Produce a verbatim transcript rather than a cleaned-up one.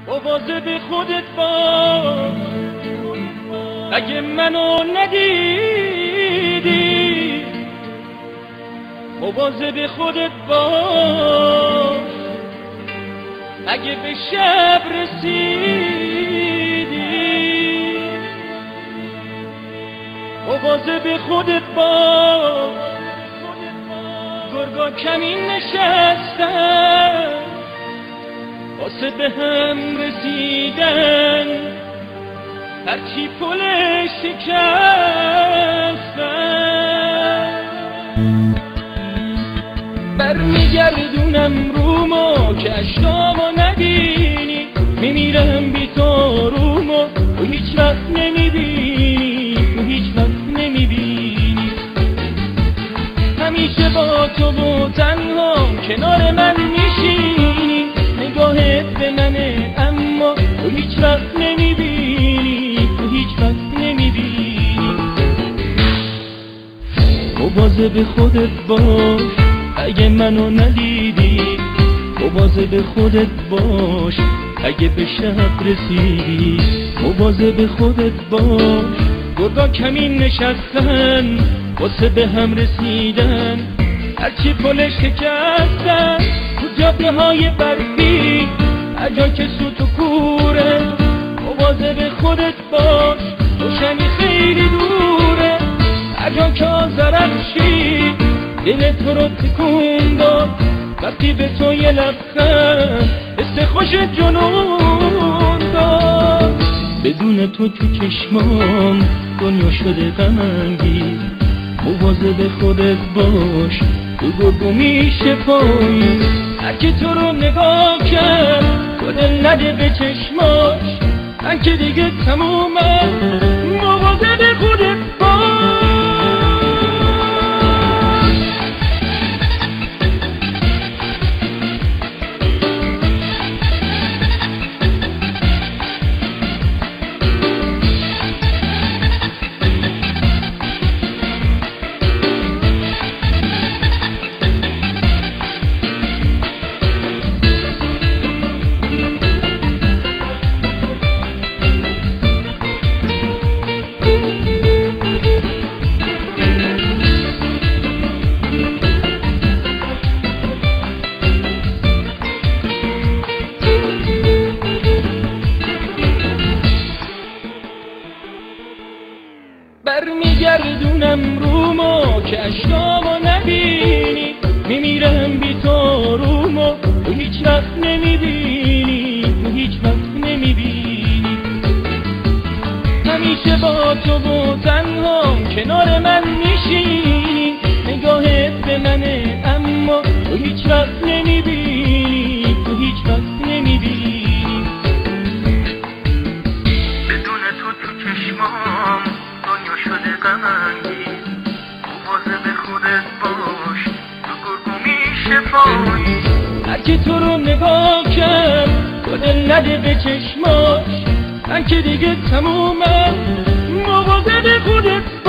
مواظب خودت باش، اگه منو ندیدی مواظب خودت باش، اگه به شب رسیدی مواظب خودت باش. گرگا کمین نشستن واسه به هم رسیدن، هرچی پلش شکستن. برمیگردونم رومو که اشتامو نبینی، میمیرم بی تو رومو تو هیچ وقت نمیبینی، تو هیچ وقت نمیبینی. همیشه با تو و تنها کنار من میشینی، نگاهت به منه اما تو هیچ وقت نمیبینی، تو هیچ وقت نمیبینی. مواظب خودت باش، اگه منو ندیدی مواظب خودت باش، اگه به شب رسیدی مواظب خودت باش. گرگا کمین نشستن واسه به هم رسیدن، هرچی پلش شکستن. تو جاده های برفی هر جا که سوت و کوره، مواظب خودت باش، روشنی خیلی دوره. هر جا که آزرخشی دل تو رو تکون داد، وقتی به تو یه لبخند حس خوش جنون داد. بدون تو تو چشمام دنیا شده غم‌انگیز، مواظب خودت باش، تو گرگو میشه پاییز. هر که تو رو نگاه کرد تو دل نده به چشماش، من که دیگه تمومم، مواظب خودت باش. برمیگردونم رومو که اشتامو نبینی، میمیرم بی تو رومو تو هیچ وقت نمیبینی، تو هیچ وقت نمیبینی. همیشه با تو و تنها کنار من میشینی، نگاهت به منه اما تو هیچ وقت نمیبینی، تو هیچ وقت نمیبینی. بدون تو تو چشمام دنیا شده غم‌انگیز، مواظب خودت باش، تو گرگو میشه پاییز. هر کی تو رو نگاه کرد تو دل نده به چشماش، من که دیگه تمومم، مواظب خودت